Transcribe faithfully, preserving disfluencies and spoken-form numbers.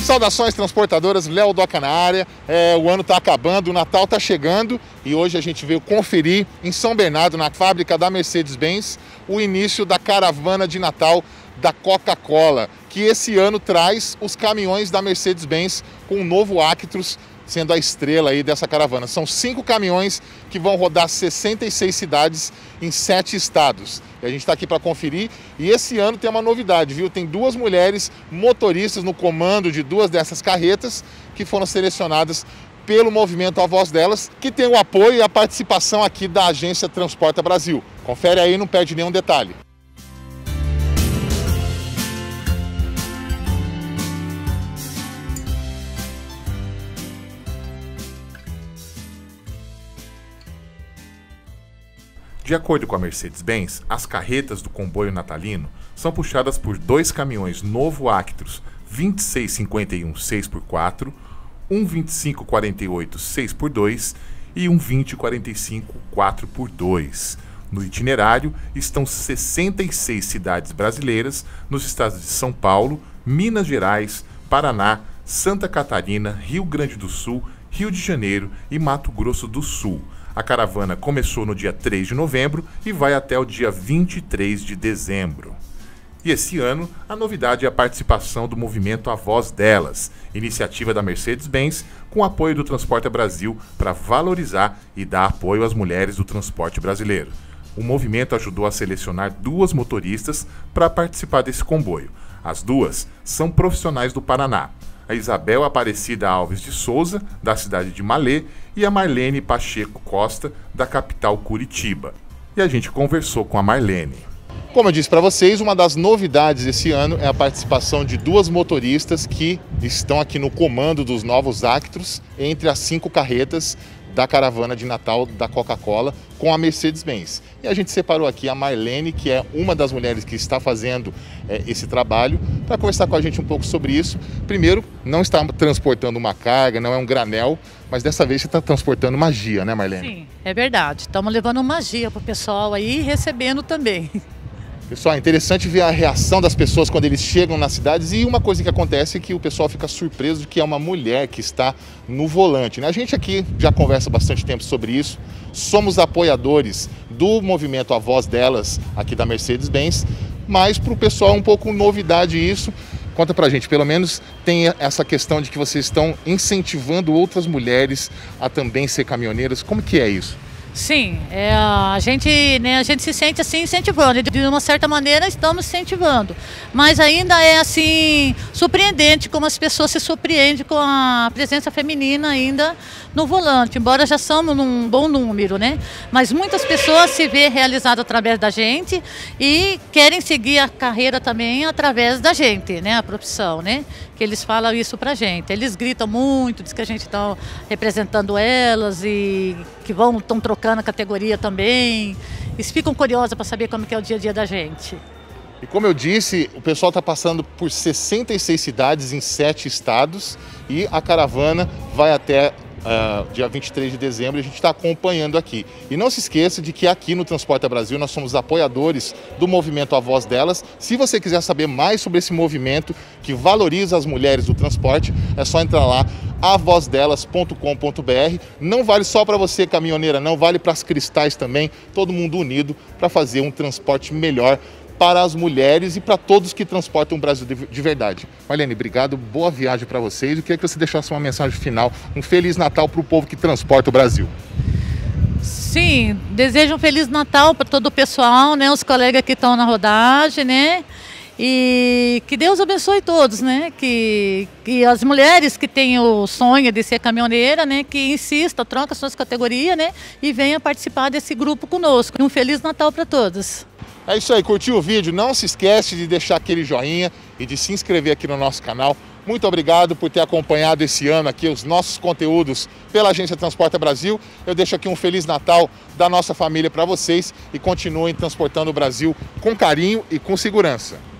Saudações transportadoras, Léo Doca na área. É, o ano está acabando, o Natal está chegando e hoje a gente veio conferir em São Bernardo, na fábrica da Mercedes-Benz, o início da caravana de Natal da Coca-Cola, que esse ano traz os caminhões da Mercedes-Benz com o novo Actros sendo a estrela aí dessa caravana. São cinco caminhões que vão rodar sessenta e seis cidades em sete estados. E a gente está aqui para conferir. E esse ano tem uma novidade, viu? Tem duas mulheres motoristas no comando de duas dessas carretas que foram selecionadas pelo movimento A Voz Delas, que tem o apoio e a participação aqui da agência Transporta Brasil. Confere aí, não perde nenhum detalhe. De acordo com a Mercedes-Benz, as carretas do comboio natalino são puxadas por dois caminhões Novo Actros vinte e seis cinquenta e um seis por quatro, um vinte e cinco quarenta e oito seis por dois e um vinte quarenta e cinco quatro por dois. No itinerário estão sessenta e seis cidades brasileiras nos estados de São Paulo, Minas Gerais, Paraná, Santa Catarina, Rio Grande do Sul, Rio de Janeiro e Mato Grosso do Sul. A caravana começou no dia três de novembro e vai até o dia vinte e três de dezembro. E esse ano, a novidade é a participação do movimento A Voz Delas, iniciativa da Mercedes-Benz, com apoio do Transporta Brasil para valorizar e dar apoio às mulheres do transporte brasileiro. O movimento ajudou a selecionar duas motoristas para participar desse comboio. As duas são profissionais do Paraná. A Isabel Aparecida Alves de Souza, da cidade de Malê, e a Marlene Pacheco Costa, da capital Curitiba. E a gente conversou com a Marlene. Como eu disse para vocês, uma das novidades esse ano é a participação de duas motoristas que estão aqui no comando dos novos Actros, entre as cinco carretas da caravana de Natal da Coca-Cola com a Mercedes-Benz. E a gente separou aqui a Marlene, que é uma das mulheres que está fazendo é, esse trabalho, para conversar com a gente um pouco sobre isso. Primeiro, não está transportando uma carga, não é um granel, mas dessa vez você está transportando magia, né, Marlene? Sim, é verdade. Estamos levando magia para o pessoal aí e recebendo também. Pessoal, é interessante ver a reação das pessoas quando eles chegam nas cidades, e uma coisa que acontece é que o pessoal fica surpreso de que é uma mulher que está no volante, né? A gente aqui já conversa bastante tempo sobre isso, somos apoiadores do movimento A Voz Delas aqui da Mercedes-Benz, mas para o pessoal é um pouco novidade isso. Conta pra gente, pelo menos tem essa questão de que vocês estão incentivando outras mulheres a também ser caminhoneiras. Como que é isso? Sim, é, a, gente, né, a gente se sente assim incentivando, de uma certa maneira estamos incentivando, mas ainda é assim surpreendente como as pessoas se surpreendem com a presença feminina ainda no volante, embora já somos num bom número, né? Mas muitas pessoas se vê realizado através da gente e querem seguir a carreira também através da gente, né? A profissão, né? Que eles falam isso pra gente, eles gritam muito, diz que a gente está representando elas e que vão, estão trocando a categoria também. Eles ficam curiosos para saber como que é o dia a dia da gente. E como eu disse, o pessoal está passando por sessenta e seis cidades em sete estados e a caravana vai até Uh, dia vinte e três de dezembro, a gente está acompanhando aqui. E não se esqueça de que aqui no Transporta Brasil nós somos apoiadores do movimento A Voz Delas. Se você quiser saber mais sobre esse movimento que valoriza as mulheres do transporte, é só entrar lá, a voz delas ponto com ponto br. Não vale só para você, caminhoneira, não, vale para as cristais também, todo mundo unido para fazer um transporte melhor para as mulheres e para todos que transportam o Brasil de verdade. Marlene, obrigado, boa viagem para vocês. Eu queria que você deixasse uma mensagem final, um Feliz Natal para o povo que transporta o Brasil. Sim, desejo um Feliz Natal para todo o pessoal, né, os colegas que estão na rodagem, né, e que Deus abençoe todos, né, que, que as mulheres que têm o sonho de ser caminhoneira, né, que insista, troca suas categorias, né, e venha participar desse grupo conosco. Um Feliz Natal para todos. É isso aí, curtiu o vídeo? Não se esquece de deixar aquele joinha e de se inscrever aqui no nosso canal. Muito obrigado por ter acompanhado esse ano aqui os nossos conteúdos pela Agência Transporta Brasil. Eu deixo aqui um Feliz Natal da nossa família para vocês e continuem transportando o Brasil com carinho e com segurança.